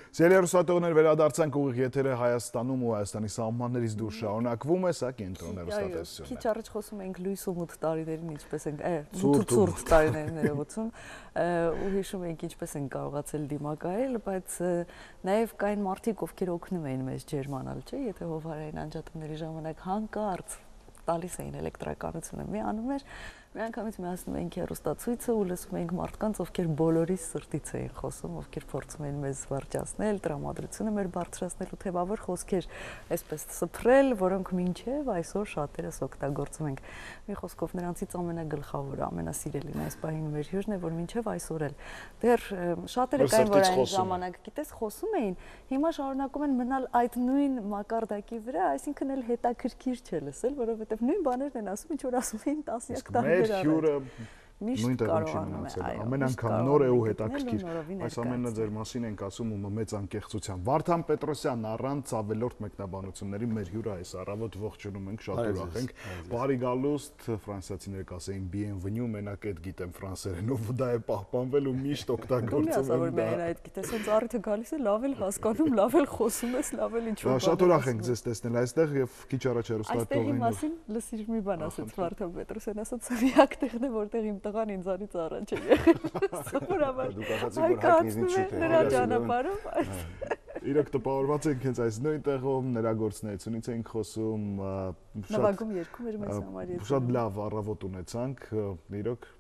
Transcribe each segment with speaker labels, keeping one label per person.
Speaker 1: Սերիալուսատողներ վերադարձանք ուղիղ եթերը Հայաստանում ու Հայաստանի սահմաններից դուրս շարունակվում է, սա կենտրոններ հստատեսություն է։
Speaker 2: Քիչ առաջ խոսում ենք լույս ու մութ տարիներին, ինչպես ենք, ցուրտ տարիներին ներողություն, ու հիշում ենք ինչպես ենք կարողացել դիմակայել, բայց նաև կային մարդիկ, ովքեր օգնում էին մեզ ջերմանալ, չէ՞, եթե հովարային անջատումների ժամանակ հանկարծ տալիս էին էլեկտրականությունը, մի անում էր Մի անգամից միացնում էինք հեռուստացույցը ու լսում էինք մարդկանց, ովքեր բոլորիս սրտից էին խոսում, ովքեր փորձում էին մեզ վարճացնել, տրամադրությունը մեր բարձրացնել ու թեւավոր խոսքեր այսպես սփռել, որոնք մինչև այսօր շատերս օգտագործում ենք։ Մի խոսքով նրանցից ամենագլխավորը, ամենասիրելին այս պահին մեր հյուրն է, որ մինչև այսօր էլ դեռ շատերը կային, որ այն ժամանակ, գիտես, խոսում էին, հիմա շարունակում են մնալ այդ նույն մակարդակի վրա, այսինքն էլ հետաքրքիր չէ լսել, որովհետև նույն բաներն են ասում, ինչ որ ասում էին տասնյակ տարի
Speaker 1: Հյուրը նույն տեղում չի մնացել, ամեն անգամ նոր է ու հետաքրքիր, այս ամենը ձեր մասին ենք ասում ու մեծ անկեղծությամբ։ Վարդան Պետրոսյան, առանց ավելորդ մեկնաբանությունների մեր հյուրը այս առավոտ ողջունում ենք, շատ ուրախ ենք։ Բարի գալուստ, ֆրանսիացիները կասեին bienvenue, մենակ այդ գիտեմ ֆրանսերենով, դա է պահպանվել ու միշտ օգտագործում եմ։
Speaker 2: Ասա որ միայն այդ գիտես, ոնց առիթը գալիս է, լավ էլ հասկանում, լավ էլ խոսում ես, լավ էլ ինչ որ։
Speaker 1: Շատ ուրախ ենք ձեզ տեսնել այստեղ եւ քիչ առաջ հեռուստատողին։
Speaker 2: Այստեղի մասին լսիր մի բան ասաց Վարդան Պետրոսյան, ասաց միակ տեղն է, որտեղ իմ տղան ինձանից առաջ է եղել։ Սովորաբար։
Speaker 3: Դուք ասացիք որ հայտնիզնից շուտ է։
Speaker 2: Նրա ճանապարհով։
Speaker 1: Իրոք տպավորված ենք հենց այս նույն տեղում նրա գործունեությունից ենք խոսում,
Speaker 2: նվագում երգում էր մեզ համար։
Speaker 1: Շատ լավ առավոտ ունեցանք, իրոք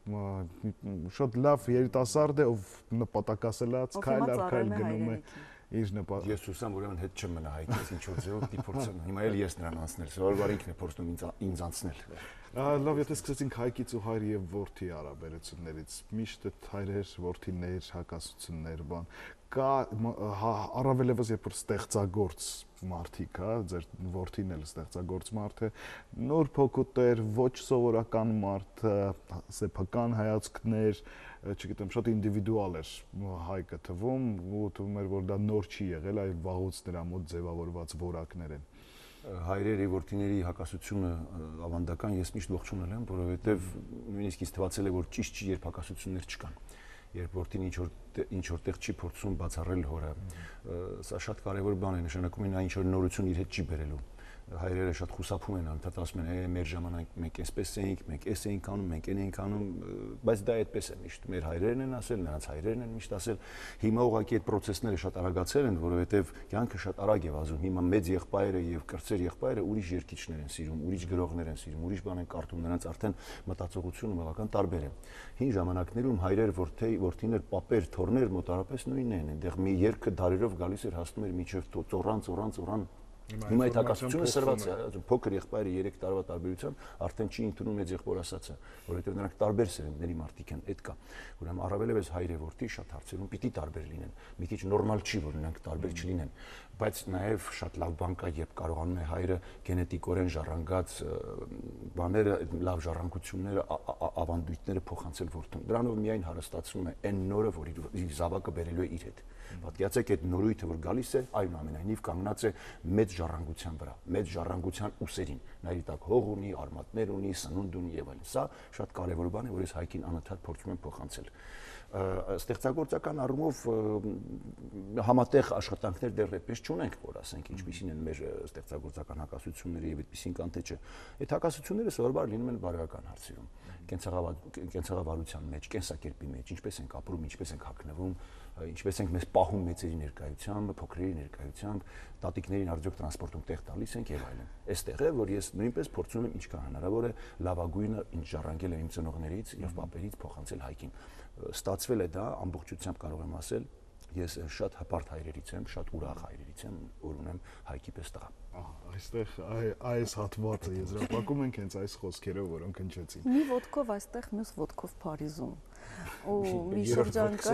Speaker 1: շատ լավ երիտասարդ է, ով նպատակասլաց, քայլ առ քայլ գնում է իր նպատակը։
Speaker 3: Ես հուսամ ուրեմն հետ չեմ մնա հայտնից ինչ որ ձեւով դիփորձում։ Հիմա էլ ես նրան անցնել, սովորաբար ինքն է փորձում ինձ անցնել։
Speaker 1: Լավ, եթե սկսեցինք հայկից ու հայր եւ որդի հարաբերություններից, միշտ այդ հայրեր, որդիներ, հակասություններ, բան կա առավելևս երբ որ ստեղծագործ մարդիկ, հա, ձեր որդին էլ ստեղծագործ մարդ է, նոր փոքուտեր, ոչ սովորական մարդ, սեփական հայացքներ, չգիտեմ, շատ ինդիվիդուալ էր հայկը թվում, ու թվում էր որ դա նոր չի եղել, այլ վաղուց նրա մոտ ձևավորված որակներ են։
Speaker 3: Հայրերի որդիների հակասությունը ավանդական ես միշտ ողջունել եմ, որովհետև նույնիսկ ինձ թվացել է որ ճիշտ չի երբ հակասություններ չկան։ Երբ որդին ինչ որտեղ չի փորձում բացառել հորը, սա շատ կարևոր բան է, նշանակում է նա ինչ որ նորություն իր հետ չի բերելու։ Հայրերը շատ խուսափում են, անդադ ասում են, մեր ժամանակ մենք այսպես էինք, մենք էս էինք անում, մենք այն էինք անում, բայց դա այդպես է միշտ մեր հայրերն են ասել, նրանց հայրերն են միշտ ասել։ Հիմա ուղղակի այդ process-ները շատ արագացել են, որովհետև կյանքը շատ արագ է վազում։ Հիմա մեծ եղբայրը եւ կրտսեր եղբայրը ուրիշ երկիչներ են սիրում, ուրիշ գրողներ են սիրում, ուրիշ բան են կարդում, նրանց արդեն մտածողությունը բավական տարբեր է։ Հին ժամանակներում հայրեր, որդիներ, պապեր, թոռներ մոտարապես նույնն են, այնտեղ մի երկը դարերով գալիս էր հասնում էր միջև ծոռան Հիմա այդ հակասությունը սրված է, փոքր եղբայրը 3 տարվա տարբերությամբ արդեն չի ընդունում մեծ եղբոր ասածը, որովհետև նրանք տարբեր սերունդների մարդիկ են, այդ կա։ Ուրեմն առավելևս հայր եւ որդի շատ հարցերում պիտի տարբեր լինեն։ Մի քիչ նորմալ չի, որ նրանք տարբեր չլինեն, բայց նաեւ շատ լավ բան կա, երբ կարողանում է հայրը գենետիկորեն ժառանգած բաները, լավ ժառանգությունները, ավանդույթները փոխանցել որդուն։ Դրանով միայն հարստացնում է այն նորը, որ իր զավակը բերելու է իր հետ։ Պատկերացեք այդ նորույթը, որ գալիս է, այնուամենայնիվ կանգնած է մեծ ժառանգության վրա, մեծ ժառանգության ուսերին։ Նա իր տակ հող ունի, արմատներ ունի, սնունդ ունի եւ այլն։ Սա շատ կարեւոր բան է, որ ես հայկին անընդհատ փորձում եմ փոխանցել։ Ստեղծագործական առումով համատեղ աշխատանքներ դեռ այդպես չունենք, որ ասենք ինչպիսին են մեր ստեղծագործական հակասությունները եւ այդպիսին կան թե չէ։ Այդ հակասությունները սովորաբար լինում են բարոյական հարցերում, կենցաղավարության մեջ, կենսակերպի մեջ, ինչպես ենք ապրում, ինչպես ենք հագնվում, ինչպես ենք մեզ պահում մեծերի ներկայությամբ, փոքրերի ներկայությամբ, տատիկներին արդյոք տրանսպորտում տեղ տալիս ենք եւ այլն։ Այստեղ է, որ ես նույնպես փորձում եմ ինչքան հնարավոր է լավագույնը ինչ ժառանգել եմ իմ ծնողներից եւ պապերից փոխանցել հայկին։ Ստացվել է դա, ամբողջությամբ կարող եմ ասել, ես շատ հպարտ հայրերից եմ, շատ ուրախ հայրերից եմ, որ ունեմ հայկի պես տղա։
Speaker 1: Այստեղ այս հատվածը եզրափակում ենք հենց այս խոսքերով, որոնք հնչեցին։
Speaker 2: Մի ոտքով այստեղ, մյուս ոտքով Փարիզում։ Ու մի շրջան կա։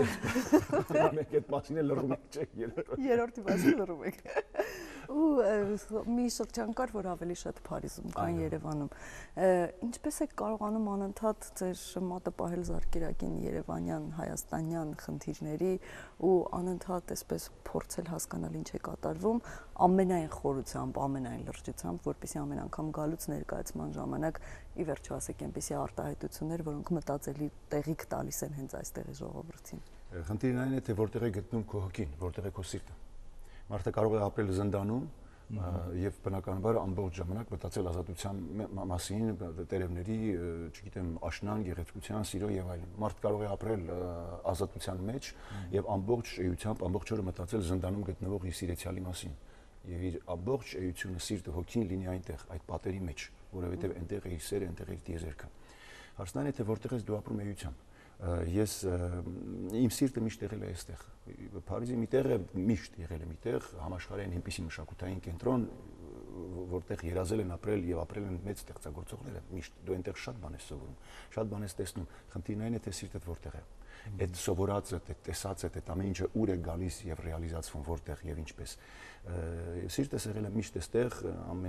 Speaker 3: Մենք այդ մասին էլ լռում ենք, չէ՞,
Speaker 2: երրորդի մասին լռում ենք։ Ու մի շրջան կար, որ ավելի շատ Փարիզում կան Երևանում։ Ինչպես եք կարողանում անընդհատ ձեր մատը պահել զարկերակին երևանյան, հայաստանյան խնդիրների ու անընդհատ այսպես փորձել հասկանալ ինչ է կատարվում ամենայն խորությամբ, ամենայն լրջությամբ, որպեսզի ամեն անգամ գալուց ներկայացման ժամանակ ի վերջո ասեք այնպեսի արտահայտություններ, որոնք մտածելի տեղիք տալիս են հենց այստեղի ժողովրդին։
Speaker 3: Խնդիրն այն է, թե որտեղ է գտնում քո հոգին, որտեղ է քո սիրտը։ Մարդը կարող է ապրել զնդանում եւ բնականաբար ամբողջ ժամանակ մտածել ազատության մասին, տերևների, չգիտեմ, աշնան, գեղեցկության, սիրո եւ այլն։ Մարդ կարող է ապրել ազատության մեջ եւ ամբողջ էությամբ ամբողջ օրը մտածել զնդանում գտնվող իր սիրեցյալի մասին եւ իր ամբողջ էությունը, սիրտը, հոգին լինի այնտեղ, այդ պատերի մեջ, որովհետեւ այնտեղ է իր սերը, այնտեղ է իր դիեզերքը։ Հարցն այն է, թե որտեղ ես դու ապրում էությամբ։ Ես իմ սիրտը միշտ եղել է այստեղ։ Փարիզի մի տեղ է միշտ եղել է մի տեղ, համաշխարհային այնպիսի մշակութային կենտրոն, որտեղ երազել են ապրել եւ ապրել են մեծ ստեղծագործողները, միշտ դու այնտեղ շատ բան ես սովորում, շատ բան ես տեսնում։ Խնդիրն այն է, թե սիրտդ որտեղ է։ Այդ սովորածը, այդ տեսածը, այդ ամեն ինչը ուր է գալիս եւ ռեալիզացվում որտեղ եւ ինչպես։ Սիրտս եղել է միշտ այստեղ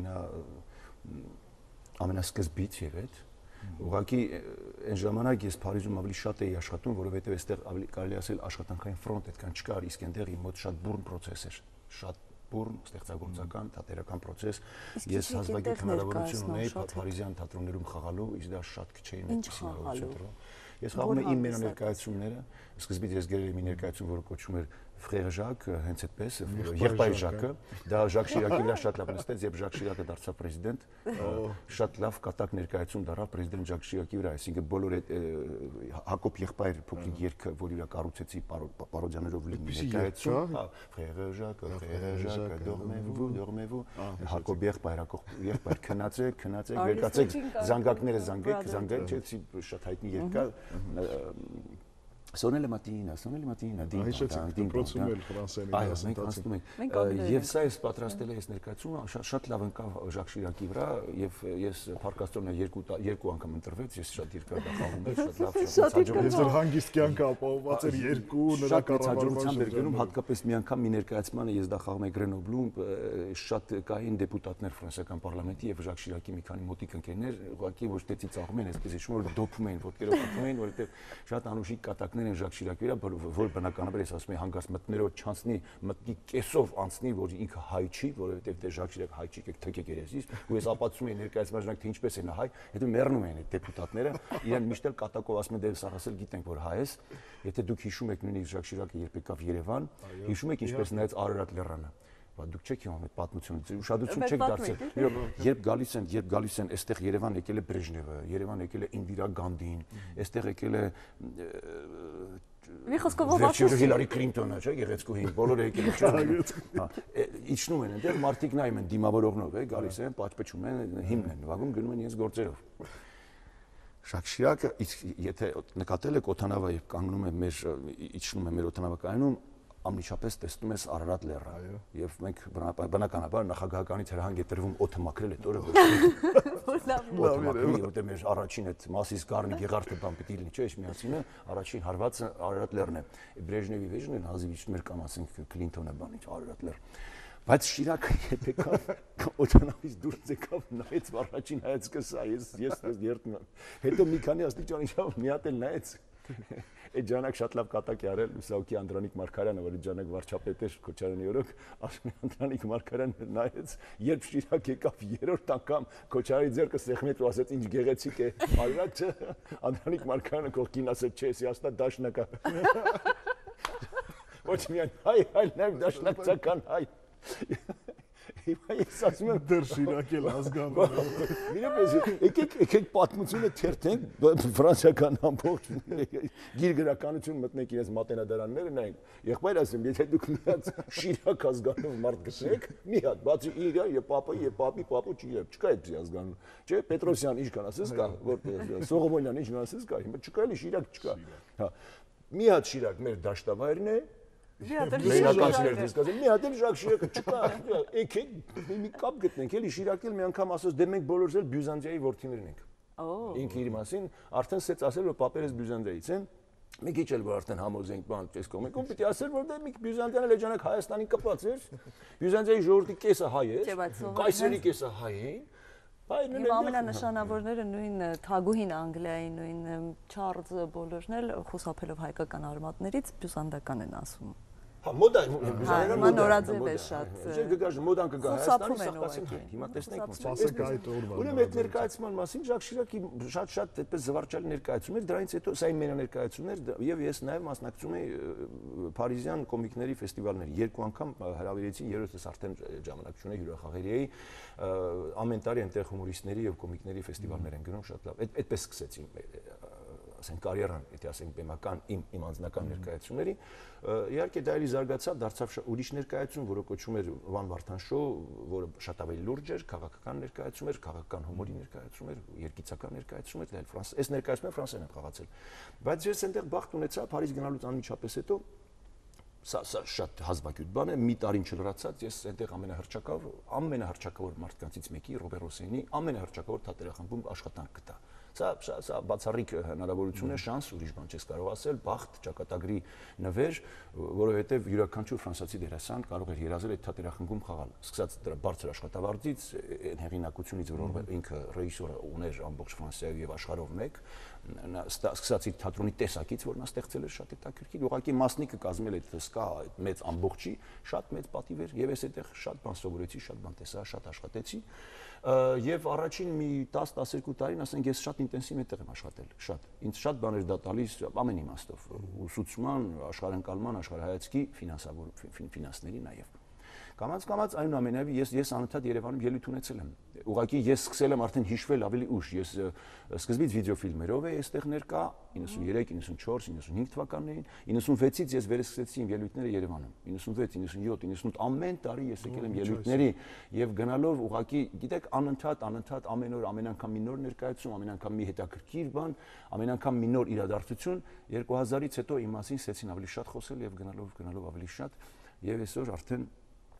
Speaker 3: ամենասկզբից եւ այդ ուղղակի այն ժամանակ ես Փարիզում ավելի շատ էի աշխատում, որովհետև այստեղ ավելի կարելի ասել աշխատանքային ֆրոնտ այդքան չկար, իսկ այնտեղ իմ մոտ շատ բուրն process էր, շատ բուրն ստեղծագործական, թատերական process։ Ես հազվագյուտ հնարավորություն ունեի Փարիզյան թատրոններում խաղալու, իսկ դա շատ քիչ էր այդպես հնարավորություն։ Ես խաղում էի իմ ներկայացումները, սկզբից ես գրել եմ մի ներկայացում, որը կոչվում էր Frère Jacques, հենց այդպես, եղբայր Ժակը, դա Ժակ Շիրակի վրա շատ լավ նստեց, երբ Ժակ Շիրակը դարձավ պրեզիդենտ, շատ լավ կատակ ներկայացում դարավ պրեզիդենտ Ժակ Շիրակի վրա, այսինքն բոլոր այդ Հակոբ եղբայր փոքրիկ երգը, որ իրա կառուցեցի պարոդիաներով լի ներկայացում, Frère Jacques, dormez-vous, Հակոբ եղբայր քնացեք, վերկացեք, զանգակները զանգեք, չէ՞, շատ հայտնի երգ կա Sonne la mattina,
Speaker 1: դպրոցում էլ ֆրանսերեն
Speaker 3: ասում ենք։ Եվ սա ես պատրաստել եմ ներկայացումը, շատ լավ ընկավ Ժակ Շիրակի վրա եւ ես Փարքաստոնը երկու անգամ ընտրվեց, ես շատ երկար դա խաղում եմ, շատ լավ
Speaker 1: ես դեռ հանգիստ կյանք ապահովված էր երկու նրա կառավարության
Speaker 3: ներկայացում, հատկապես մի անգամ մի ներկայացմանը ես դա խաղում եմ Գրենոբլում, շատ կային դեպուտատներ ֆրանսիական պարլամենտի եւ Ժակ Շիրակի մի քանի մոտիկ ընկերներ, ուղղակի ոչ թե ծիծաղում են, այսպես հիշում որ դոփում էին, ոտքերով դոփում էին, որովհետեւ շատ անուշիկ կատակներ են Ժակ Շիրակի վրա, որ բնականաբար ես ասում եմ հանգած մտնելով չանցնի, մտնի կեսով անցնի, որ ինքը հայ չի, որովհետև դե Ժակ Շիրակ հայ չի, թքեք երեսից, ու ես ապացուցում եմ ներկայացման ժամանակ թե ինչպես են հայ, հետո մեռնում են այդ դեպուտատները, իրեն միշտ էլ կատակով ասում են դե սարասել գիտենք որ հայ ես, եթե դուք հիշում եք նույնիսկ Ժակ Շիրակը երբ եկավ Երևան, հիշում եք ինչպես նայեց Արարատ լեռանը։ Դուք չեք իմանում այդ պատմությունը, ուշադրություն չեք դարձել։ Երբ գալիս են, այստեղ Երևան եկել է Բրեժնևը, Երևան եկել է Ինդիրա Գանդին, այստեղ եկել է
Speaker 2: Մի խոսքով ով
Speaker 3: Հիլարի Քլինտոնը, չէ՞, գեղեցկուհին, բոլորը եկել են։ Իջնում են այնտեղ, մարդիկ նայում են դիմավորողնով, գալիս են, պատպչում են, հիմն են նվագում, գնում են իրենց գործերով։ Ժակ Շիրակը, եթե նկատել եք օդանավը, երբ կանգնում է իջնում է մեր օդանավակայանում, ամիջապես տեսնում ես Արարատ լեռը եւ մենք բնականաբար նախագահականից հրահանգ է տրվում օդը մաքրել այդ օրը որտեղ մեր առաջին այդ Մասիս Գառնի Գեղարդը բան պիտի լինի չէ՞ միասինը առաջին հարվածը Արարատ լեռն է Բրեժնևի վեժնեն հազիվիչ մեր կամ ասենք Քլինտոնը բան ինչ Արարատ լեռ բայց Շիրակը եթե եկավ օդանավից դուրս եկավ նայեց առաջին հայացքը սա ես երթում հետո մի քանի աստիճան իջավ մի հատ էլ նայեց Այդ ժամանակ շատ լավ կատակ է արել Լուսաուկի Անդրանիկ Մարգարյանը, որ այդ ժամանակ վարչապետ էր Քոչարյանի օրոք, ասում է Անդրանիկ Մարգարյանը նայեց, երբ Շիրակ եկավ երրորդ անգամ Քոչարյանի ձեռքը սեղմեց ու ասեց ինչ գեղեցիկ է, արած չէ, Անդրանիկ Մարգարյանը կողքին ասեց, չէ, սի հաստատ դաշնակ է։ Ոչ միայն հայ, այլ նաև դաշնակցական հայ։ Հիմա ես ասում եմ
Speaker 1: դեռ Շիրակ էլ ազգանուն։
Speaker 3: Միրապես եկեք պատմությունը թերթենք ֆրանսիական ամբողջ գիր գրականություն մտնեք իրենց մատենադարանները նայեք։ Եղբայր ասեմ, եթե դուք միած Շիրակ ազգանուն մարդ գտնեք, մի հատ, բացի իր եւ պապի չի եւ չկա այդպես ազգանուն։ Չէ, Պետրոսյան ինչքան ասես կա, որտեղ Սողոմոնյան ինչքան ասես կա, հիմա չկա էլի Շիրակ չկա։ Հա։ Մի հատ Շիրակ մեր դաշտավայրն է։ Մի հատ էլ Ժակ Շիրակը չկա, եկեք մի կապ գտնենք, էլի Շիրակել մի անգամ ասոց դե մենք բոլորս էլ Բյուզանդիայի որդիներն ենք։ Ինքը իր մասին արդեն սեց ասել որ պապերս Բյուզանդիայից են։ Մի քիչ էլ որ արդեն համոզենք բան չես կողմեկում, պիտի ասել որ դե մի Բյուզանդիան էլ էջանակ Հայաստանի կապված էր։ Բյուզանդիայի ժողովրդի կեսը հայ էր, կայսերի կեսը հայ էին։
Speaker 2: Եվ ամենանշանավորները նույն Թագուհին Անգլիայի, նույն Չարլզը բոլորն էլ խուսափելով հայկական արմատներից բյուզանդական են ասում։
Speaker 3: Հա, մոդա,
Speaker 2: Հիմա նորաձև է շատ։
Speaker 3: Գգաժ մոդան կգա Հայաստանի սաղկացին։ Հիմա տեսնենք
Speaker 1: Սպասեք այդ օրվան։
Speaker 3: Ուրեմն այդ ներկայացման մասին Ժակ Շիրակի շատ այդպես զվարճալի ներկայացումներ, դրանից հետո սա իմ մենաներկայացումներ եւ ես նաեւ մասնակցում եի Փարիզյան կոմիկների ֆեստիվալների։ Երկու անգամ հրավիրեցին, երրորդս արդեն ժամանակ չունեի, հյուրախաղերի էի, ամեն տարի այնտեղ հումորիստների եւ կոմիկների ֆեստիվալներ են գնում, շատ լավ։ Այդպես սկսեցին ասենք կարիերան, եթե ասենք բեմական իմ անձնական ներկայացումների, իհարկե դա էլի զարգացավ, դարձավ ուրիշ ներկայացում, որը կոչվում էր Վան Վարդան շոու, որը շատ ավելի լուրջ էր, քաղաքական ներկայացում էր, քաղաքական հումորի ներկայացում էր, երգիծական ներկայացում էր, դա էլ այս ներկայացումը ֆրանսերեն եմ խաղացել։ Բայց ես այնտեղ բախտ ունեցա Փարիզ գնալուց անմիջապես հետո սա շատ հազվագյուտ բան է, մի տարին չլրացած ես այնտեղ ամենահռչակավոր մարդկանցից մեկի Ռոբեր Ռոսենի ամենահռչակավոր թատերախմբում աշխատանք գտա։ Սա բացառիկ հնարավորություն է, շանս, ուրիշ բան չես կարող ասել, բախտ, ճակատագրի նվեր, որովհետև յուրաքանչյուր ֆրանսիացի դերասան կարող էր երազել այդ թատերախմբում խաղալ։ Սկսած դրա բարձր աշխատավարձից, հեղինակությունից, որ ինքը ռեժիսորը ուներ ամբողջ Ֆրանսիայով եւ աշխարհով մեկ, սկսած իր թատրոնի տեսակից, որ նա ստեղծել էր շատ հետաքրքիր, ուղղակի մասնիկը կազմել այդ սկա այդ մեծ ամբողջի, շատ մեծ պատիվ էր եւ ես այդտեղ շատ բան սովորեցի, շատ բան տեսա, շատ աշխատեցի։ Եվ առաջին մի 10-12 տարին, ասենք, ես շատ ինտենսիվ այդտեղ եմ աշխատել, շատ։ Ինձ շատ բաներ դա տալիս ամեն իմաստով, ուսուցման, աշխարհընկալման, աշխարհայացքի, ֆինանսների նաև։ Կամաց այնուամենայնիվ ես անընդհատ Երևանում ելույթ ունեցել եմ։ Ուղղակի ես սկսել եմ արդեն հիշվել ավելի ուշ։ Ես սկզբից վիդեոֆիլմերով էի այստեղ ներկա 93, 94, 95 թվականներին, 96-ից ես վերսկսեցի իմ ելույթները Երևանում։ 96, 97, 98 ամեն տարի ես եկել եմ ելույթների եւ գնալով ուղղակի, գիտեք, անընդհատ ամեն օր ամեն անգամ մի նոր ներկայացում, ամեն անգամ մի հետաքրքիր բան, ամեն անգամ մի նոր իրադարձություն, 2000-ից հետո իմ մասին սկսեցին ավելի շատ խոսել եւ գնալով ավելի շատ եւ այսօր արդեն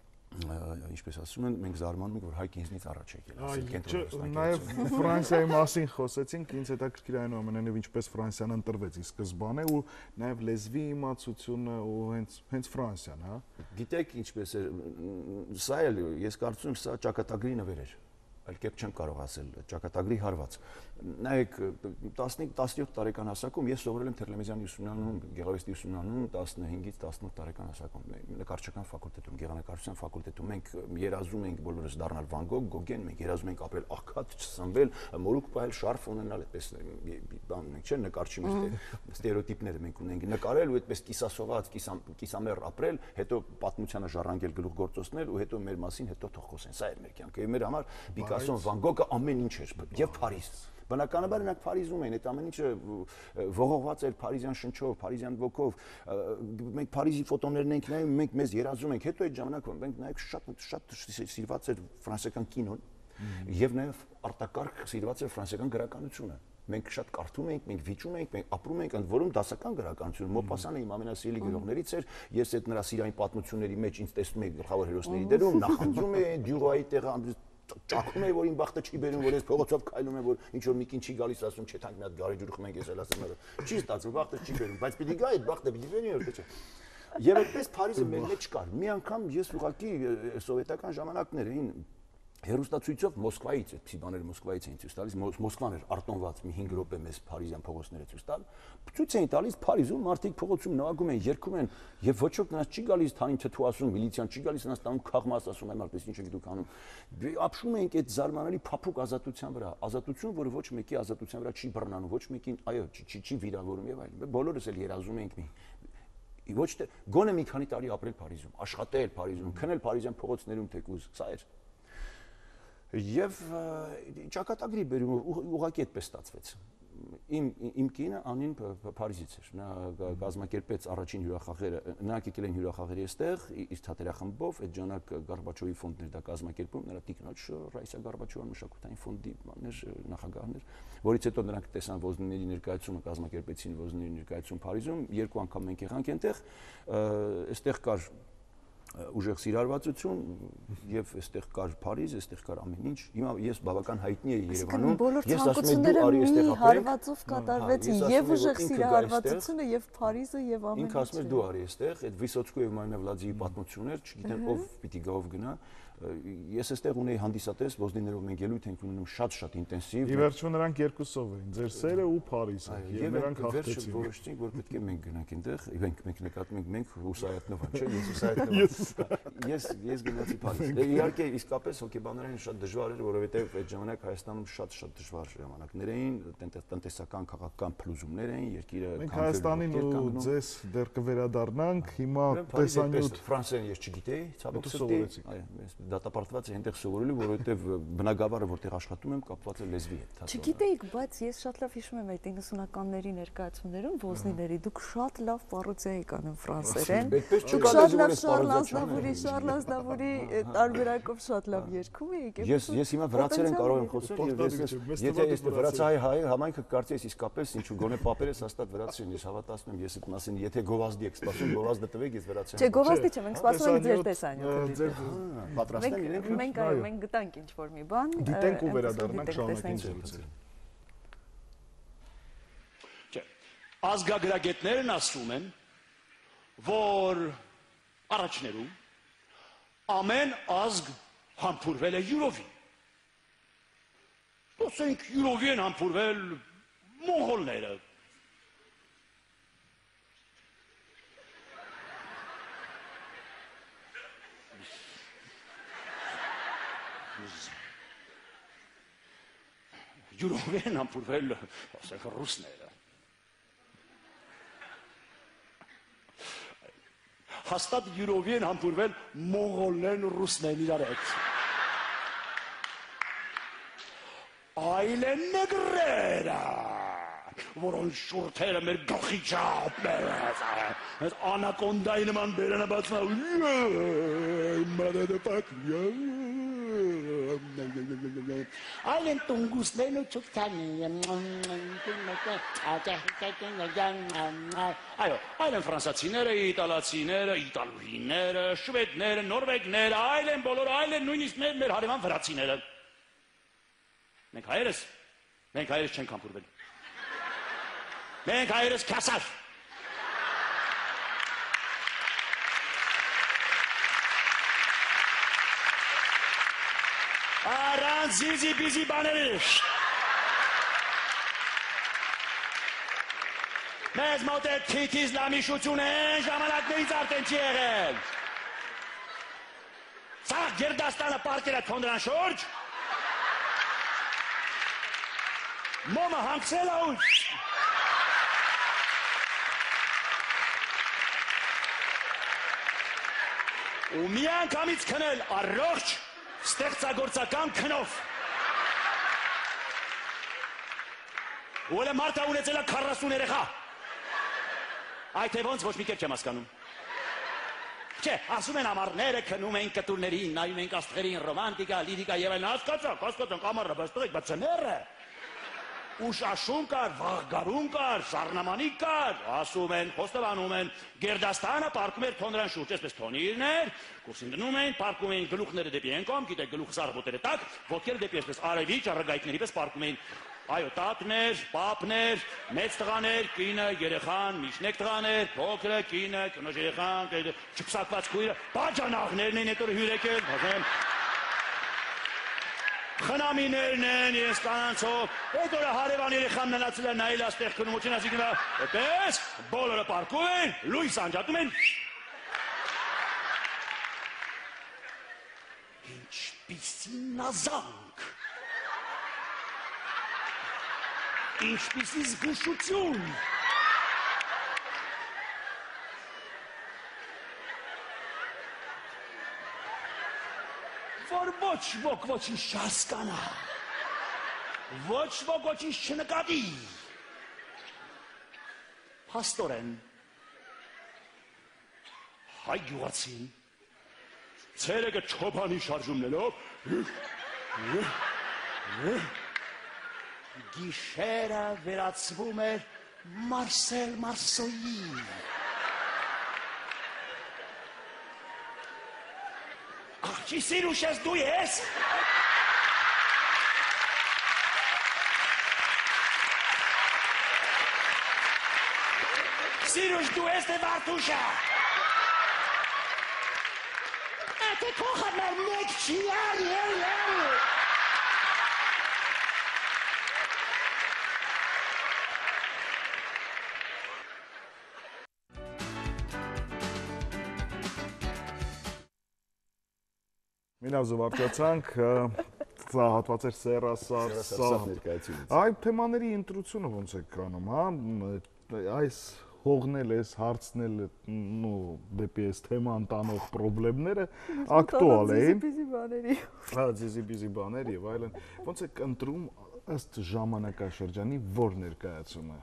Speaker 3: ինչպես ասում են, մենք զարմանում ենք, որ Հայկը ինձնից առաջ եկել, ասենք կենտրոնացնակ։
Speaker 1: Նաև Ֆրանսիայի մասին խոսեցինք, ինձ հետաքրքիր այնուամենայնիվ ինչպես Ֆրանսիան ընտրվեց ի սկզբանե ու նաև լեզվի իմացությունը ու հենց Ֆրանսիան, հա։
Speaker 3: Գիտեք ինչպես է, սա էլ ես կարծում եմ սա ճակատագրի նվեր էր, այլ կերպ չեմ կարող ասել, ճակատագրի հարված։ Նայեք 15-17 տարեկան հասակում ես սովորել եմ Թերլեմեզյանի ուսումնանում, գեղարվեստի ուսումնանում 15-ից 18 տարեկան հասակում, նկարչական ֆակուլտետում, գեղանկարչության ֆակուլտետում մենք երազում ենք բոլորս դառնալ Վան Գոգ, Գոգեն, մենք երազում ենք ապրել աղքատ, չսնվել, մորուք պահել, շարֆ ունենալ, այդպես բան ունենք, չէ՞, նկարչի մեջ ստերեոտիպները մենք ունենք, նկարել ու այդպես կիսասոված, կիսամեռ ապրել, հետո պատմությանը ժառանգել գլուխգործոցներ ու հետո մեր մասին հետո թող խոսեն։ Սա էր մեր կյանքը։ Եվ մեր համար Պիկասոն, Վան Գոգը ամեն ինչ էր, եւ Փարիզ։ Բնականաբար նրանք Փարիզում էին, այդ ամեն ինչը ողողված էր Փարիզյան շնչով, Փարիզյան ոգով։ Մենք Փարիզի ֆոտոներն ենք նայում, մենք մեզ երազում ենք, հետո այդ ժամանակում մենք նայեք շատ սիրված էր ֆրանսիական կինոն եւ նաեւ արտակարգ սիրված էր ֆրանսիական գրականությունը։ Մենք շատ կարդում ենք, մենք վիճում ենք, մենք ապրում ենք, ընդ որում դասական գրականություն։ Մոպասանը իմ ամենասիրելի գրողներից էր, ես այդ նրա սիրային պատմությունների մեջ ինձ տեսնում եի գլխավոր հերոսների դերում, նախանձում էի Դյուրոյի տեղը ճակում է, որ իմ բախտը չի բերում, որ ես փողոցով քայլում եմ, որ ինչ որ մի կին չի գալիս, ասում չէ, թանկ մի հատ գարեջուր խմենք, ես էլ ասեմ, չի ստացվում, բախտը չի բերում, բայց պիտի գա այդ բախտը պիտի բերի, որ չէ։ Եվ այդպես Փարիզը մեր մեջ կար։ Մի անգամ ես ուղղակի սովետական ժամանակներին հերոստացույցով Մոսկվայից, այդպիսի բաներ Մոսկվայից էին ցույց տալիս, Մոսկվան էր արտոնված մի 5 րոպե մեզ Փարիզյան փողոցները ցույց տալ։ Ցույց էին տալիս Փարիզում մարդիկ փողոցում նվագում են, երգում են, եւ ոչ ոք նրանց չի գալիս թանին թթու ասում, միլիցիան չի գալիս նրանց տանում քաղմաս ասում, այ մարդես ինչ եք դուք անում։ Ապշում ենք այդ զարմանալի փափուկ ազատության վրա, ազատություն, որը ոչ մեկի ազատության վրա չի բռնանում, ոչ մեկին, այո, չի վիրավորում եւ այլն։ Բոլորս էլ երազում ենք ոչ թե գոնե մի քանի տարի ապրել Փարիզում, աշխատել Փարիզում, քնել Փարիզյան փողոցներում թեկուզ, սա էր։ Եվ ճակատագրի բերումով ուղղակի այդպես ստացվեց։ Իմ կինը Անին Փարիզից էր։ Նա կազմակերպեց առաջին հյուրախաղերը, նրանք եկել են հյուրախաղերի այստեղ, իր թատերախմբով, այդ ժամանակ Գորբաչովի ֆոնդն էր դա կազմակերպում, նրա տիկնոջ Ռայսա Գորբաչովյան մշակութային ֆոնդի նախագահն էր, որից հետո նրանք տեսան Ոզնիների ներկայացումը, կազմակերպեցին Ոզնիների ներկայացում Փարիզում, երկու անգամ մենք եղանք այնտեղ, այստեղ կար ուժեղ սիրարվածություն եւ այստեղ կար Փարիզ, այստեղ կար ամեն ինչ։ Հիմա ես բավական հայտնի եի Երևանում։ Ես ասում եմ դու արի այստեղ ապրեք։ Հարվածով
Speaker 2: կատարվեցին եւ ուժեղ սիրարվածությունը եւ Փարիզը եւ ամեն ինչ։
Speaker 3: Ինքը ասում էր դու արի այստեղ, այդ Վիսոցկոյի Մանավլաձիի պատմություններ, չգիտեմ ով պիտի գա ով գնա, Ես այստեղ ունեի հանդիսատես, ոզնիներով մենք ելույթ ենք ունենում շատ ինտենսիվ։
Speaker 1: Ի վերջո նրանք երկուսով էին, ձեր սերը ու Փարիզը, եւ նրանք հաղթեցին։
Speaker 3: Որոշեցինք, որ պետք է մենք գնանք այնտեղ, մենք նկատում ենք մենք Հուսայատնովան, չէ՞, ես գնացի Փարիզ։ Իհարկե, իսկապես հոգեբանորեն շատ դժվար էր, որովհետեւ այդ ժամանակ Հայաստանում շատ դժվար ժամանակներ էին, տնտեսական, քաղաքական փլուզումներ էին, երկիրը
Speaker 1: մենք Հայաստանին ու ձեզ դեռ կվերադառնանք, հիմա տեսանյութ
Speaker 3: ֆրանսերեն ես չգիտեի, ցավոք սրտի, այո, դատապարտված եմ այնտեղ սովորելու, որովհետև բնակավարը որտեղ աշխատում եմ, կապված է լեզվի հետ։
Speaker 2: Չգիտեիք, բայց ես շատ լավ հիշում եմ այդ 90-ականների ներկայացումներում ոզնիների դուք շատ լավ պարոդիա եք անում ֆրանսերեն։ Շատ լավ Շարլ Ազնավուրի տարբերակով շատ լավ երգում եք։
Speaker 3: Ես հիմա վրացերեն կարող եմ խոսել, եթե ես վրացահայ հայ համայնքը կարծես իսկապես ինչու գոնե պապերես հաստատ վրացերեն, ես հավատացնում եմ, ես այդ մասին, եթե գովազդի եք սպասում, գովազդը տվեք, ես վրացերեն։
Speaker 2: Չէ, գովազդի չէ, մենք սպասում ենք ձեր տեսանյութը։
Speaker 3: Պատրաստ եմ իրենք։
Speaker 2: Մենք գտանք ինչ-որ մի բան։
Speaker 1: Դիտենք ու վերադառնանք շարունակենք զրույցը։
Speaker 4: Չէ, ազգագրագետներն ասում են, որ առաջներում ամեն ազգ համբուրվել է յուրովի։ Ասենք յուրովի են համբուրվել մոնղոլները։ Յուրովի են համբուրվել, ասենք, ռուսները։ Հաստատ յուրովի են համբուրվել մոնղոլներն ու ռուսներն իրար հետ։ Այլ են նեգրերը, որոնց շուրթերը մեր գլխի չափներ են, անակոնդայի նման բերանը բացնա, այլ են տունգուսներն ու չուկտանի, այո, այլ են ֆրանսացիները, իտալացիները, իտալուհիները, շվեդները, նորվեգները, այլ են բոլորը, այլ են նույնիսկ մեր հարևան վրացիները։ Մենք հայերս չենք համբուրվել։ Մենք հայերս քասար։ Առանց զիզի-բիզի բաների։ Մեզ մոտ է թիթիզ լամիշություն են ժամանակներից արդեն չի եղել։ Սա Գերդաստանը պարկել է թոնդրան շորջ, մոմը հանգցել է ու ու մի անգամից քնել առողջ ստեղծագործական քնով։ Ու էլ մարդը ունեցել է 40 երեխա։ Այդ է ոնց ոչ մի կերպ չեմ հասկանում։ Չէ, ասում են ամառները քնում են կտուրներին, նայում են աստղերին, ռոմանտիկա, լիրիկա եւ այլն, հասկացանք ամառը, բայց տղեկ, բայց ցները ուշ աշուն կար, վաղ գարուն կար, սառնամանիկ կար, ասում են, խոստովանում են, Գերդաստանը պարկում էր թոնդրան շուրջ, այսպես թոնիրներ, կուրսին դնում էին, պարկում էին գլուխները դեպի են կողմ, գիտեք գլուխը սառբոտերը տակ, ոտքերը դեպի այսպես արևի ճառագայթների պես պարկում էին, այո, տատներ, պապներ, մեծ տղաներ, կինը, երեխան, միջնեկ տղաներ, փոքրը, կինը, կնոջ երեխան, չփսակված քույրը, բաժանաղներն են հետո հյուրեկել, ասեմ խնամիներն են, ես կանանցով, այդ օրը հարևան երեխան ննացել է նայել աստեղ քնումություն, ասիկ նրա, այդպես, բոլորը պարկում են, լույս անջատում են, ինչպիսի նազանք, ինչպիսի զգուշություն, որ ոչ ոք ոչինչ չհասկանա, ոչ ոք ոչինչ չնկատի, փաստորեն հայ գյուղացին ցերեկը չոբանի շարժումներով գիշերը վերածվում էր Մարսել Մարսոյի։ Աղջի սիրուշ ես դու ես։ Սիրուշ դու ես թե Վարդուշը։ Թե քո համար մեկ չի, արի։
Speaker 1: Մինավ զվարճացանք, սա հատված էր սերասար
Speaker 3: ներկայացումից։
Speaker 1: Այ թեմաների ընտրությունը ոնց է կանում, հա, այս հողնել ես, հարցնել դեպի այս թեման տանող խնդիրները ակտուալ էին։ Հա, ձիզի բաներ եւ այլն։ Ոնց է ընտրում ըստ ժամանակաշրջանի որ ներկայացումը։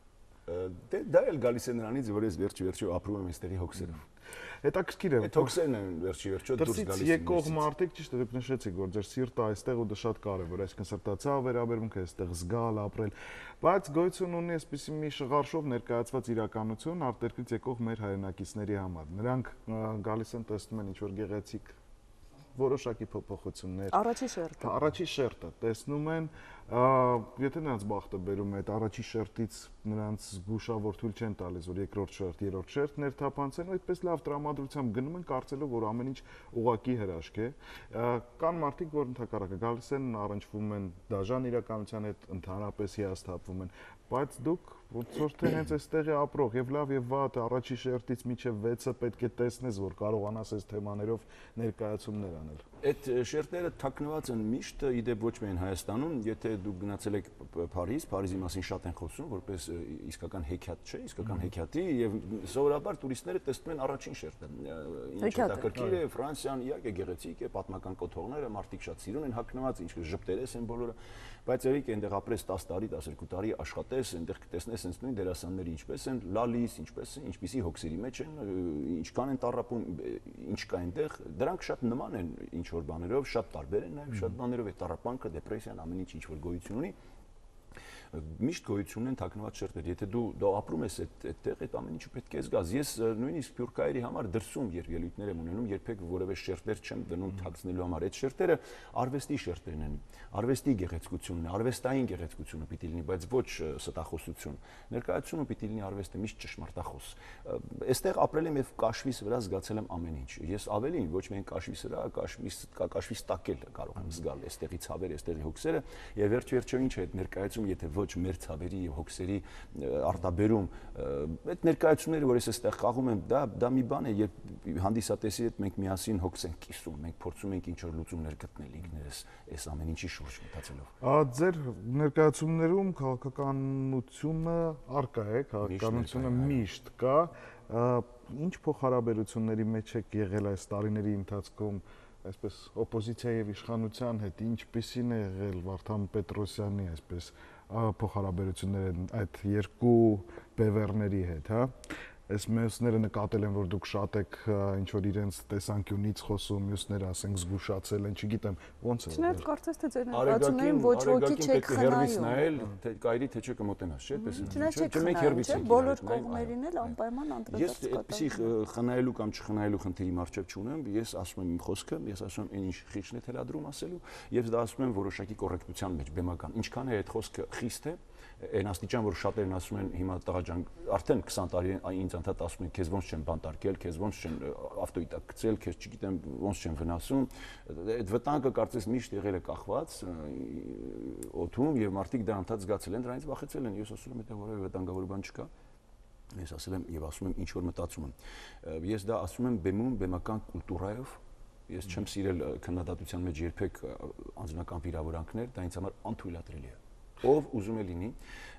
Speaker 3: Դա էլ գալիս է նրանից, որ ես վերջի ապրում եմ այստեղի հոգսերով։
Speaker 1: Հետաքրքիր է։
Speaker 3: Այդ հոգսերն են վերջի դուրս գալիս։
Speaker 1: Եկող մարդիկ ճիշտ է դուք նշեցիք, որ ձեր սիրտը այստեղ ու դա շատ կարևոր է, այսինքն սրտացավ վերաբերմունքը այստեղ զգալ, ապրել, բայց գոյություն ունի այսպիսի մի շղարշով ներկայացված իրականություն արտերկրից եկող մեր հայրենակիցների համար։ Նրանք գալիս են տեսնում են ինչ-որ գեղեցիկ որոշակի փոփոխություններ։ Առաջի շերտը տեսնում են, եթե նրանց բախտը բերում է այդ առաջի շերտից նրանց զգուշավոր թույլ չեն տալիս, որ երկրորդ շերտ, երրորդ շերտ ներթափանցեն, այդպես լավ տրամադրությամբ գնում են կարծելով, որ ամեն ինչ ուղղակի հրաշք է։ Կան մարդիկ, որ ընդհակառակը գալիս են, առնչվում են դաժան իրականության հետ, ընդհանրապես հիասթափվում են, բայց դուք ոնց որ թե հենց այստեղ է ապրող եւ լավ եւ վատ առաջի շերտից մինչեւ 6-ը պետք է տեսնես, որ կարողանաս այս թեմաներով ներկայացումներ անել։
Speaker 3: Այդ շերտերը թաքնված են միշտ, իդեպ ոչ միայն Հայաստանում, եթե դուք գնացել եք Փարիզի մասին շատ են խոսում, որպես իսկական հեքիաթ չէ, իսկական հեքիաթի եւ սովորաբար տուրիստները տեսնում են առաջին շերտը։ Ինչ հետաքրքիր է, Ֆրանսիան իհարկե գեղեցիկ է, պատմական կոթողները, մարդիկ շատ սիրուն են հագնված, ինչ ժպտերես են բոլորը, բայց երեք այնտեղ ապրես 10 տարի, 12 տարի աշխատես, այնտեղ կտեսնես հենց նույն դերասանները ինչպես են լալիս, ինչպիսի հոգսերի մեջ են, ինչքան են տառապում, ինչ կա այնտեղ, դրանք շատ նման են ինչ որ բաներով, շատ տարբեր են նաև շատ բաներով, այդ տառապանքը, դեպրեսիան, ամեն ինչ որ գոյություն ունի, միշտ գոյություն են թաքնված շերտեր։ Եթե դու ապրում ես այդտեղ, այդ ամեն ինչը պետք է զգաս։ Ես նույնիսկ սփյուռքայերի համար դրսում ելույթներ եմ ունենում, երբեք որևէ շերտեր չեմ դնում թաքցնելու համար։ Այդ շերտերը արվեստի շերտերն են, արվեստի գեղեցկությունն է, արվեստային գեղեցկությունը պիտի լինի, բայց ոչ ստախոսություն։ Ներկայացումը պիտի լինի արվեստը միշտ ճշմարտախոս։ Այստեղ ապրել եմ եւ կաշվիս վրա զգացել եմ ամեն ինչ։ Ես ավելին ոչ միայն կաշվիս վրա, կաշվիս տակել կարող եմ զգալ այստեղի ցավերը, այստեղի հոգսերը եւ վերջ-վերջո ինչ է այդ ներկայացում, եթե ոչ մեր ցավերի եւ հոգսերի արտաբերում այդ ներկայացումները որ ես այստեղ խաղում եմ դա մի բան է երբ հանդիսատեսի հետ մենք միասին հոգս ենք կիսում մենք փորձում ենք ինչ-որ լուծումներ գտնել ինքներս այս ամեն ինչի շուրջ մտածելով
Speaker 1: ձեր ներկայացումներում քաղաքականությունը արկա է քաղաքականությունը միշտ կա ինչ փոխհարաբերությունների մեջ եք եղել այս տարիների ընթացքում այսպես օպոզիցիայի եւ իշխանության հետ ինչպիսին է եղել Վարդան Պետրոսյանի այսպես փոխհարաբերությունները այդ երկու բևեռների հետ, հա? Այս մյուսները նկատել են, որ դուք շատ եք ինչ որ իրենց տեսանկյունից խոսում, մյուսները ասենք զգուշացել են, չգիտեմ, ոնց է։
Speaker 2: Չնայած կարծես թե ձեր ներկայացումներին ոչ ոքի չեք
Speaker 3: հերվից նայել, թե կայրի թե չէ կմոտենաս, չէ՞, պես։
Speaker 2: Չնայած հերվից եք բոլոր կողմերին էլ անպայման անդրադարձ կատարել։ Ես
Speaker 3: այդպեսի խնայելու կամ չխնայելու խնդիրի մարջև չունեմ, ես ասում եմ իմ խոսքը, ես ասում եմ այն ինչ խիղճն է թելադրում ասելու, եւ դա ասում եմ որոշակի կոռեկտության մեջ, բեմական։ Ինչքան է այդ խոսքը խիստ է, այն աստիճան որ շատերն ասում են հիմա տղա ջան արդեն 20 տարի ինձ անդադ ասում են քեզ ոնց չեն բանտարկել քեզ ոնց չեն ավտոյի տակ գցել քեզ չգիտեմ ոնց չեն վնասում այդ վտանգը կարծես միշտ եղել է կախված օդում եւ մարդիկ դա անդադ զգացել են դրանից վախեցել են ես ասում եմ դա որևէ վտանգավոր բան չկա ես ասել եմ եւ ասում եմ ինչ որ մտածում եմ ես դա ասում եմ բեմում բեմական կուլտուրայով ես չեմ սիրել քննադատության մեջ երբեք անձնական վիրավորանքներ դա ինձ համար անթույլատրելի է ով ուզում է լինի,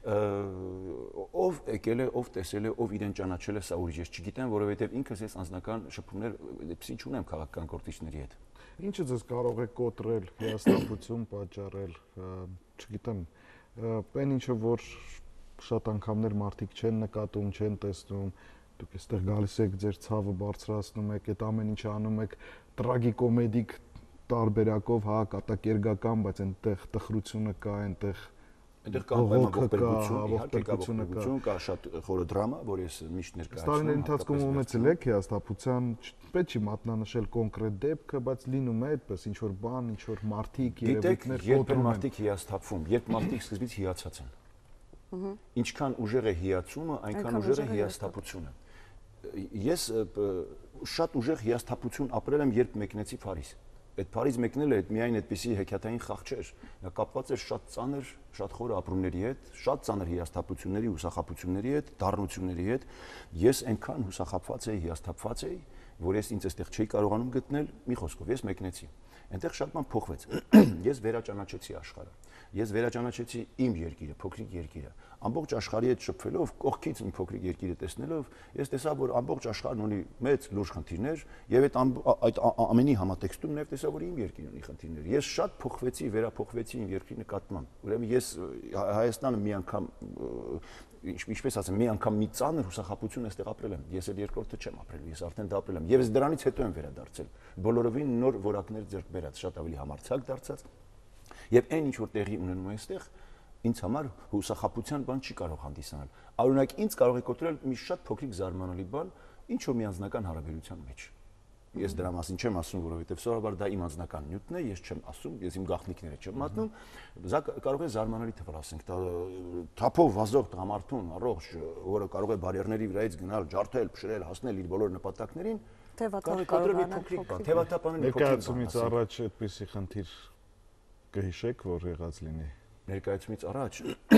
Speaker 3: ով եկել է, ով տեսել է, ով իրեն ճանաչել է, սա ուրիշ ես չգիտեմ, որովհետև ինքս ես անձնական շփումներ այդպեսի չունեմ քաղաքական գործիչների հետ։
Speaker 1: Ինչը ձեզ կարող է կոտրել, հիասթափություն պատճառել, չգիտեմ, այն ինչը որ շատ անգամներ մարդիկ չեն նկատում, չեն տեսնում, դուք այստեղ գալիս եք, ձեր ցավը բարձրացնում եք, այդ ամեն ինչը անում եք տրագիկոմեդիկ տարբերակով, հա, կատակերգական, բայց այնտեղ տխրությունը կա, այնտեղ
Speaker 3: Այնտեղ կա ողբերգություն, կա շատ խորը դրամա, որ ես միշտ ներկայացնում եմ։
Speaker 1: Տարիների ընթացքում ունեցել եք հիասթափության, պետք չի մատնանշել կոնկրետ դեպքը, բայց լինում է այդպես ինչ որ բան, ինչ որ մարդիկ երևույթներ
Speaker 3: կոտրում են։ Մարդիկ հիասթափվում, երբ մարդիկ սկզբից հիացած են։ Ինչքան ուժեղ է հիացումը, այնքան ուժեղ է հիասթափությունը։ Ես շատ ուժեղ հիասթափություն ապրել եմ, երբ մեկնեցի Փարիզ։ Այդ Փարիզ մեկնելը այդ միայն այդպիսի հեքիաթային խաղ չէր, նա կապված էր շատ ծանր, շատ խոր ապրումների հետ, շատ ծանր հիասթափությունների, հուսախաբությունների հետ, դառնությունների հետ։ Ես այնքան հուսախաբված էի, հիասթափված էի, որ ես ինձ այստեղ չէի կարողանում գտնել, մի խոսքով, ես մեկնեցի։ Այնտեղ շատ բան փոխվեց։ Ես վերաճանաչեցի աշխարհը։ Ես վերաճանաչեցի իմ երկիրը, փոքրիկ երկիրը։ Ամբողջ աշխարհի հետ շփվելով, կողքից իմ փոքրիկ երկիրը տեսնելով, ես տեսա, որ ամբողջ աշխարհն ունի մեծ լուրջ խնդիրներ, եւ այդ ամենի համատեքստում նաեւ տեսա, որ իմ երկիրն ունի խնդիրներ։ Ես շատ փոխվեցի, վերափոխվեցի իմ երկրի նկատմամբ։ Ուրեմն ես Հայաստանը մի անգամ ինչպես ասեմ, մի անգամ մի ծանր հուսախաբություն այստեղ ապրել եմ։ Ես էլ երկրորդը չեմ ապրել, ես արդեն դա ապրել եմ։ Եվ դրանից հետո եմ վերադարձել։ Բոլորովին նոր որակներ ձեռք բերած, շատ ավելի համարձակ դարձած։ Եվ այն ինչ որ տեղի ունենում է այստեղ, ինձ համար հուսախաբության բան չի կարող հանդիսանալ։ Օրինակ ինձ կարող է կոտրել մի շատ փոքրիկ զարմանալի բան, ինչ որ մի անձնական հարաբերության մեջ։ Ես դրա մասին չեմ ասում, որովհետև սովորաբար դա իմ անձնական նյութն է, ես չեմ ասում, ես իմ գաղտնիքները չեմ մատնում, դա կարող է զարմանալի թվալ, ասենք, թափով վազող տղամարդուն առողջ, որը կարող է բարիերների վրայից գնալ, ջարդել, փշրել, հասնել իր բոլոր նպատակներին, թևաթափանել
Speaker 1: ներկայացումից առաջ այդպիսի խնդիր կհիշեք, որ եղած լինի։
Speaker 3: Ներկայացումից առաջ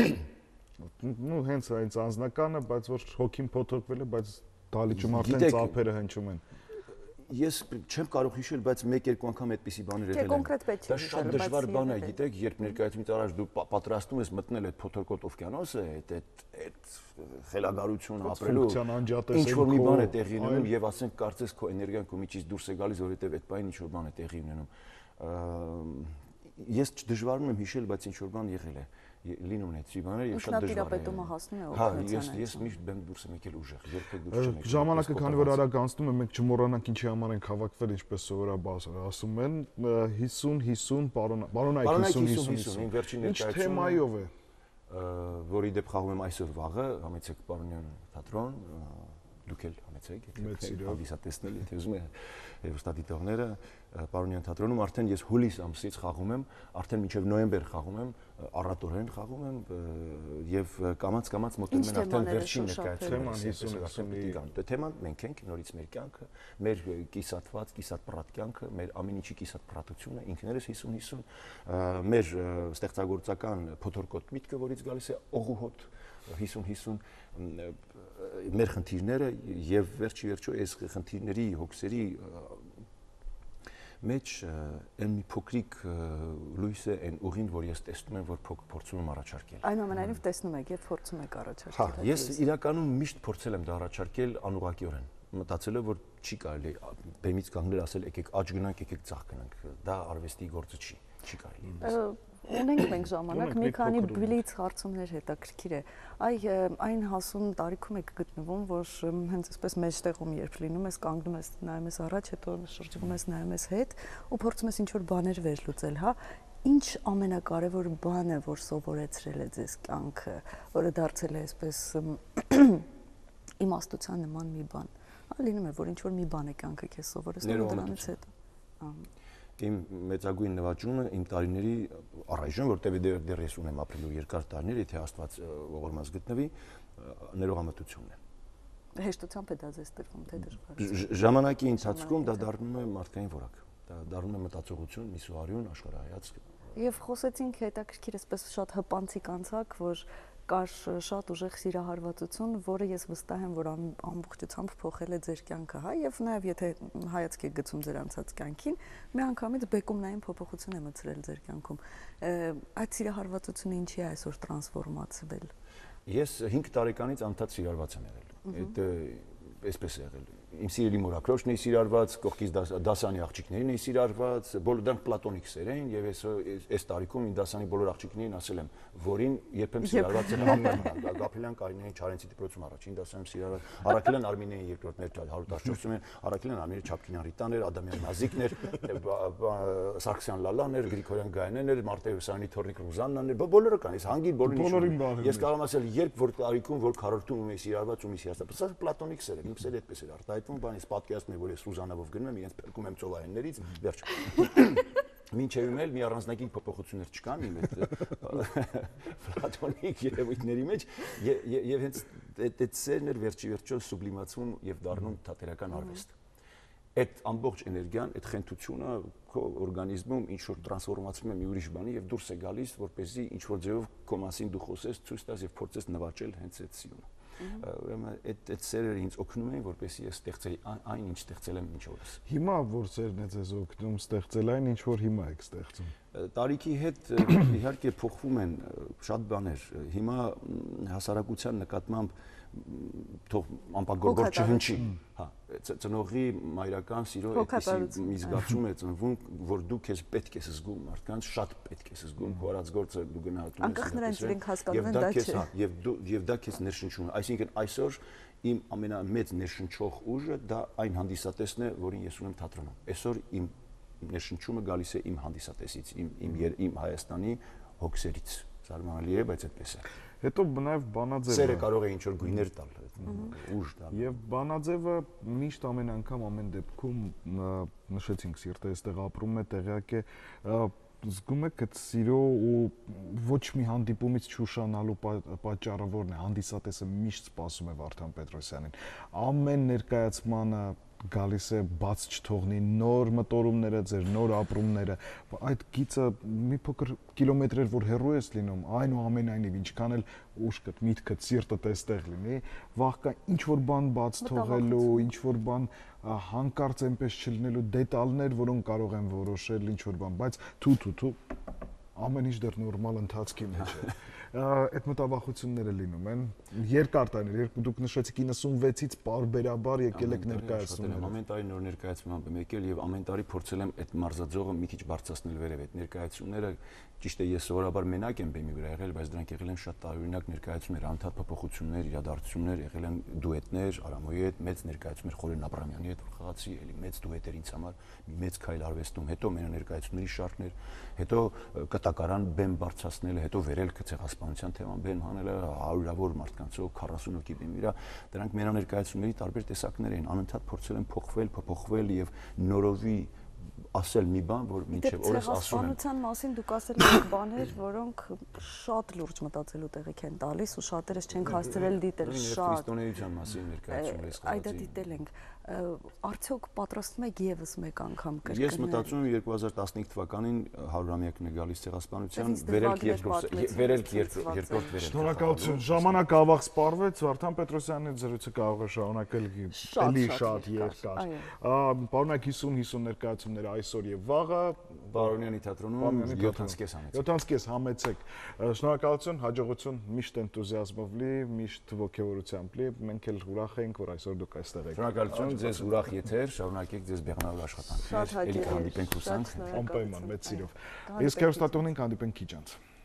Speaker 1: նու հենց այս անձնականը, բայց որ հոգին փոթորկվել է, բայց դալիճում արդեն ծափերը հնչում են։
Speaker 3: Ես չեմ կարող հիշել, բայց մեկ-երկու անգամ այդպիսի բաներ եղել են։ Դա շատ դժվար բան է, գիտեք, երբ ներկայացումից առաջ դու պատրաստում ես մտնել այդ փոթորկոտ օվկիանոսը, այդ խելագարությունը ապրելու, ինչ որ մի բան է տեղի ունենում եւ ասենք կարծես քո էներգիան քո միջից դուրս է գալիս, որովհետեւ այդ բանը ինչ որ բան է տեղի ունենում։ Ես դժվարում եմ հիշել, բայց ինչ որ բան եղել է։ Լինում են այդպիսի բաներ եւ շատ դժվար է։
Speaker 2: Ինքնատիրապետումը հասնում է
Speaker 3: օգնության։ Ես միշտ բեմ դուրս եմ եկել ուժեղ, երբեք դուրս չեմ եկել։
Speaker 1: Ժամանակը քանի որ արագ անցնում է, մենք չմոռանանք ինչի համար ենք հավաքվել, ինչպես սովորաբար ասում են 50-50 պարոնայք 50-50։
Speaker 3: Իմ վերջին
Speaker 1: ներկայացումը ինչ թեմայով է,
Speaker 3: որի դեպ խաղում եմ այսօր վաղը, համեցեք Պարոնյան թատրոն, դուք էլ համեցեք, հանդիսատեսնել, եթե ուզում եք հեռուստադիտողները Պարոնյան թատրոնում արդեն ես հուլիս ամսից խաղում եմ, արդեն մինչև նոյեմբեր խաղում եմ, առատորեն խաղում եմ եւ կամաց մոտենում են արդեն վերջին ներկայացումը։ Թեման մենք ենք, նորից մեր կյանքը, մեր կիսատված, կիսատպրատ կյանքը, մեր ամեն ինչի կիսատպրատությունը, ինքներս 50-50, մեր ստեղծագործական փոթորկոտ միտքը, որից գալիս է օղուհոտ 50-50 մեր խնդիրները եւ վերջի այս խնդիրների հոգսերի մեջ այն մի փոքրիկ լույս է այն ուղին, որ ես տեսնում եմ, որ փորձում եմ առաջարկել։
Speaker 2: Այնուամենայնիվ տեսնում եք, երբ փորձում եք առաջարկել։
Speaker 3: Հա, ես իրականում միշտ փորձել եմ դա առաջարկել անուղղակիորեն, մտածելով, որ չի կարելի բեմից կանգնել ասել եկեք աճ գնանք, եկեք ցախ գնանք։ Դա արվեստի գործը չի կարելի։
Speaker 2: Ունենք մենք ժամանակ, մի քանի բլից հարցումներ հետաքրքիր է։ Այն հասուն տարիքում եք գտնվում, որ հենց այսպես մեջտեղում երբ լինում ես, կանգնում ես, նայում ես առաջ, հետո շրջվում ես, նայում ես հետ ու փորձում ես ինչ-որ բաներ վերլուծել, հա։ Ինչ ամենակարևոր բանը, որ սովորեցրել է ձեզ կյանքը, որը դարձել է այսպես իմաստության նման մի բան։ Լինում է, որ ինչ-որ մի բան է կյանքը քեզ սովորեցնում ու դրանից հետո։
Speaker 3: Իմ մեծագույն նվաճումը իմ տարիների առայժմ, որտեղ դեռ ես ունեմ ապրելու երկար տարիներ, եթե Աստված ողորմած գտնվի, ներողամտությունն է։
Speaker 2: Հեշտությամբ է դա ձեզ տրվում, թե դժվար։
Speaker 3: Ժամանակի ընթացքում դա դառնում է մարդկային որակ, դա դառնում է մտածողություն, միսուարյուն, աշխարհայացք։
Speaker 2: Եվ խոսեցինք հետաքրքիր էսպես շատ հպանցիկ անցակ, որ կար շատ ուժեղ սիրահարվածություն, որը ես վստահ եմ, որ ամբողջությամբ փոխել է ձեր կյանքը, հա, եւ նաեւ եթե հայացք եք գցում ձեր անցած կյանքին, միանգամից բեկումնային փոփոխություն է մտցրել ձեր կյանքում։ Այդ սիրահարվածությունը ինչի է այսօր տրանսֆորմացվել։
Speaker 3: Ես 5 տարեկանից անդադ սիրահարված եմ եղել։ Այդ այսպես է եղել։ Իմ սիրելի մորաքրոջն էի սիրահարված, կողքից դասանի աղջիկներին էի սիրահարված, բոլոր դրանք պլատոնիկ սեր էին եւ այս տարիքում իմ դասանի բոլոր աղջիկներին ասել եմ, որին երբեմն սիրահարված եմ համեմատել։ Գաբրիելյան Կարինեին Չարենցի դպրոցում առաջին դասանում սիրահարված, Արաքելյան Արմինեին երկրորդ մեր 114-ում են, Արաքելյան Արմինե Չապկինյան Ռիտաներ, Ադամյան Նազիկներ, Սարգսյան Լալաներ, Գրիգորյան Գայաններ, Մարտիրոսյանի Թորնիկ Ռուզաննաներ, բոլորը կան, ես հանգիր բոլորին։ Ես կարող եմ ասել, երբ որ տարիքում որ քառորդում եմ սիրահարված ու մի սիրահարված, սա պլատոնիկ սեր է, իմ սերը այդպես էր արտահայտվում, բանից պատկերացնում եմ, որ ես Սուզանավով գնում եմ, իրենց փրկում եմ ծովայիններից, վերջ։ Մինչև իմ էլ մի առանձնագույն փոփոխություններ չկան իմ այդ պլատոնիկ երևույթների մեջ եւ հենց այդ սերն էր վերջի վերջո սուբլիմացվում եւ դառնում թատերական արվեստ։ Այդ ամբողջ էներգիան, այդ խենթությունը քո օրգանիզմում ինչ որ տրանսֆորմացվում է մի ուրիշ բանի եւ դուրս է գալիս, որպեսզի ինչ որ ձևով քո մասին դու խոսես, ցույց տաս եւ փորձես նվաճել հենց այդ սիրունը։ Ուրեմն այդ սերերը ինձ օգնում են, որպեսզի ես ստեղծեի այն, ինչ ստեղծել եմ մինչ օրս։
Speaker 1: Հիմա որ սերն է ձեզ օգնում ստեղծել այն, ինչ որ հիմա եք ստեղծում։
Speaker 3: Տարիքի հետ իհարկե փոխվում են շատ բաներ։ Հիմա հասարակության նկատմամբ թող անպագորգոր չհնչի, հա, ծնողի մայրական սիրո այդպիսի մի զգացում է ծնվում, որ դու քեզ պետք ես զգում, մարդկանց շատ պետք ես զգում, քորած գործը դու գնահատում ես։
Speaker 2: Անկախ նրանից իրենք հասկանում են դա չէ։
Speaker 3: Եվ դա քեզ ներշնչում է։ Այսինքն այսօր իմ ամենամեծ ներշնչող ուժը դա այն հանդիսատեսն է, որին ես ունեմ թատրոնում։ Այսօր իմ ներշնչումը գալիս է իմ հանդիսատեսից, իմ Հայաստանի հոգսերից։ Զարմանալի է, բայց այդպես է։
Speaker 1: Հետո նաև բանաձևը։
Speaker 3: Սերը կարող է ինչ-որ գույներ տալ, ուժ տալ։
Speaker 1: Եվ բանաձևը միշտ ամեն անգամ ամեն դեպքում նշեցինք սիրտը այստեղ ապրում է, տեղյակ է, զգում եք այդ սիրո ու ոչ մի հանդիպումից չուշանալու պատճառը որն է, հանդիսատեսը միշտ սպասում է Վարդան Պետրոսյանին։ Ամեն ներկայացմանը գալիս է բաց չթողնի նոր մտորումները, ձեր նոր ապրումները, այդ գիծը մի փոքր կիլոմետրեր որ հեռու ես լինում, այնուամենայնիվ ինչքան էլ ուշքդ, միտքդ, սիրտդ էստեղ լինի, վաղկա ինչ որ բան բաց թողելու, ինչ որ բան հանկարծ այնպես չլինելու դետալներ, որոնք կարող են որոշել ինչ որ բան, բայց թու ամեն ինչ դեռ նորմալ ընթացքի մեջ է։ Այդ մտավախությունները լինում են երկար տարիներ, դուք նշեցիք 96-ից պարբերաբար եկել եք ներկայացումներ։
Speaker 3: Ամեն տարի նոր ներկայացում եմ եկել եւ ամեն տարի փորձել եմ այդ մարզաձողը մի քիչ բարձրացնել վերև։ Այդ ներկայացումները ճիշտ է, ես սովորաբար մենակ եմ բեմի վրա եղել, բայց դրանք եղել են շատ տարօրինակ ներկայացումներ, անդադար փոփոխություններ, իրադարձություններ, եղել են դուետներ, Արամոյի հետ, մեծ ներկայացումներ Խորեն Աբրամյանի հետ, որ խաղացի, էլի մեծ դուետեր ինձ համար, մի մեծ քայլ արվեստում, հետո մենաներկայացումների շարքներ, հետո կտակարան բեմ բարձրացնելը, հետո վերելքը ցեղասպանության թեման բեմ հանելը, հարյուրավոր մարդկանցով 40 հոգի բեմի վրա, դրանք մենաներկայացումների տարբեր տեսակներ են, անընդհատ փորձել են փոխվել եւ նորովի ասել մի բան, որ մինչև օրս ասում եմ։
Speaker 2: Ցեղասպանության մասին դուք ասել եք բաներ, որոնք շատ լուրջ մտածելու տեղիք են տալիս ու շատերս չենք հասցրել դիտել շատ։
Speaker 3: Քրիստոնեության մասին ներկայացումներ
Speaker 2: Այդ դա դիտել ենք։ Արդյոք պատրաստվում եք եւս մեկ անգամ կրկնել։
Speaker 3: Ես մտածում եմ 2015 թվականին 100-ամյակն է գալիս ցեղասպանության, վերելք երկրորդ վերելք։
Speaker 1: Շնորհակալություն։ Ժամանակ ավաղ սպառվեց, Վարդան Պետրոսյանի զրույցը կարող է շարունակել էլի շատ երկար։ Պարոնակ 50-50 ներկայացումներ այսօր եւ վաղը
Speaker 3: Բարոնյանի թատրոնում 7:30 համեցեք։
Speaker 1: 7:30 համեցեք։ Շնորհակալություն, հաջողություն, միշտ էնտուզիազմով լի, միշտ ոգևորությամբ լի։ Մենք էլ ուրախ ենք, որ այսօր դուք այստեղ եք։
Speaker 3: Շնորհակալություն, ձեզ ուրախ եթեր, շարունակեք ձեզ բեղանալու աշխատանքներ։ Էլի կհանդիպենք հուսանք։
Speaker 1: Անպայման, մեծ սիրով։ Իսկ հեռուստատողին կհանդիպենք քիչ անց։